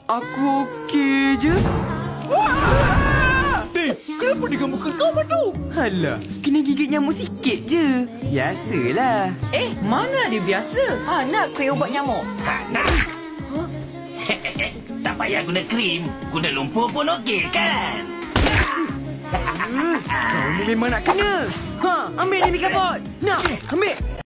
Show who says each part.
Speaker 1: Aku okey je.
Speaker 2: Wah! Kenapa dengan muka kau, Madu?
Speaker 1: Alah, kena gigit nyamuk sikit je. Biasalah.
Speaker 3: Mana dia biasa? Nak kuih ubat nyamuk.
Speaker 4: Nak. Tak payah guna krim. Guna lumpur pun okey kan?
Speaker 1: Kau ni memang nak kena. Ambil ni kapot. Nak, ambil.